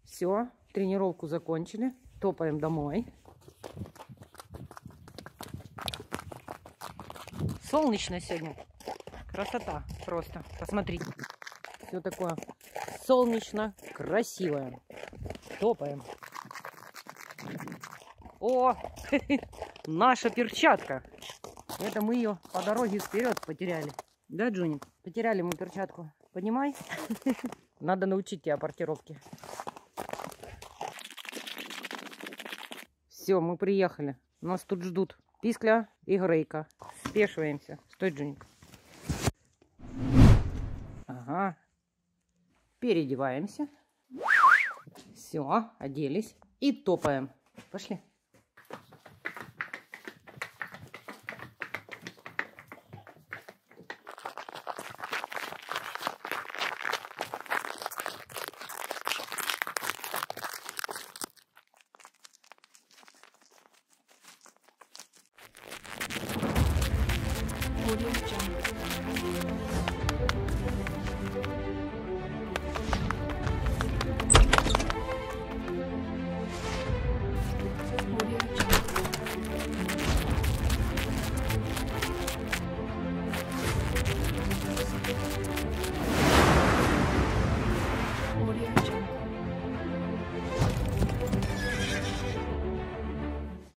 Все, тренировку закончили. Топаем домой. Солнечно сегодня. Красота просто. Посмотрите. Все такое солнечно, красивое. Топаем. О, наша перчатка. Это мы ее по дороге вперед потеряли. Да, Джуник? Потеряли мы перчатку. Поднимай. Надо научить тебя портировке. Все, мы приехали. Нас тут ждут Пискля и Грейка. Спешиваемся. Стой, Джуник. Ага. Переодеваемся. Все, оделись. И топаем. Пошли.